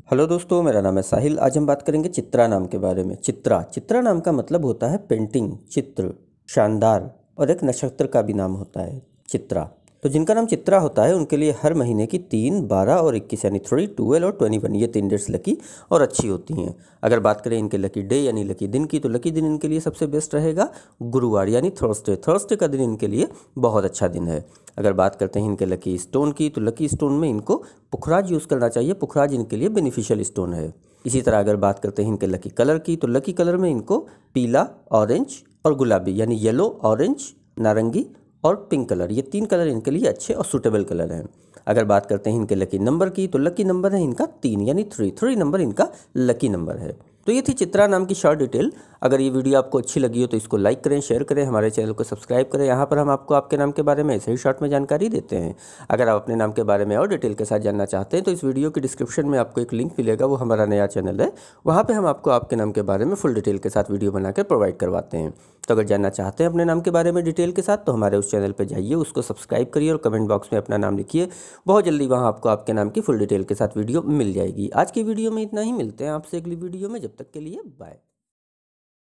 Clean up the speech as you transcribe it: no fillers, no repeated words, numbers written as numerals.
Hello दोस्तों, मेरा नाम है साहिल। आज हम बात करेंगे चित्रा नाम के बारे में। चित्रा नाम का मतलब होता है पेंटिंग, चित्र, शानदार, और एक नक्षत्र का भी नाम होता है चित्रा। तो जिनका नाम चित्रा होता है उनके लिए हर महीने की 3, 12 और 21 यानी 3, 12 और 21 ये 3 डेट्स लकी और अच्छी होती हैं। अगर बात करें इनके लकी डे यानी लकी दिन की, तो लकी दिन इनके लिए सबसे बेस्ट रहेगा गुरुवार यानी थर्सडे का दिन इनके लिए बहुत अच्छा दिन है। अगर बात करते हैं इनके लकी स्टोन की, तो लकी स्टोन में इनको पुखराज यूज़ करना चाहिए। पुखराज इनके लिए बेनिफिशियल स्टोन है। इसी तरह अगर बात करते हैं इनके लकी कलर की, तो लकी कलर में इनको पीला, ऑरेंज और गुलाबी यानी येलो, ऑरेंज, नारंगी और पिंक कलर, ये 3 कलर इनके लिए अच्छे और सूटेबल कलर हैं। अगर बात करते हैं इनके लकी नंबर की, तो लकी नंबर है इनका 3 यानी 3 नंबर इनका लकी नंबर है। तो ये थी चित्रा नाम की शॉर्ट डिटेल। अगर ये वीडियो आपको अच्छी लगी हो तो इसको लाइक करें, शेयर करें, हमारे चैनल को सब्सक्राइब करें। यहाँ पर हम आपको आपके नाम के बारे में ऐसे ही शॉर्ट में जानकारी देते हैं। अगर आप अपने नाम के बारे में और डिटेल के साथ जानना चाहते हैं तो इस वीडियो की डिस्क्रिप्शन में आपको एक लिंक मिलेगा, वो हमारा नया चैनल है। वहाँ पर हम आपको आपके नाम के बारे में फुल डिटेल के साथ वीडियो बनाकर प्रोवाइड करवाते हैं। तो अगर जानना चाहते हैं अपने नाम के बारे में डिटेल के साथ, तो हमारे उस चैनल पर जाइए, उसको सब्सक्राइब करिए और कमेंट बॉक्स में अपना नाम लिखिए। बहुत जल्दी वहाँ आपको आपके नाम की फुल डिटेल के साथ वीडियो मिल जाएगी। आज की वीडियो में इतना ही, मिलते हैं आपसे अगली वीडियो में। जब तक के लिए बाय।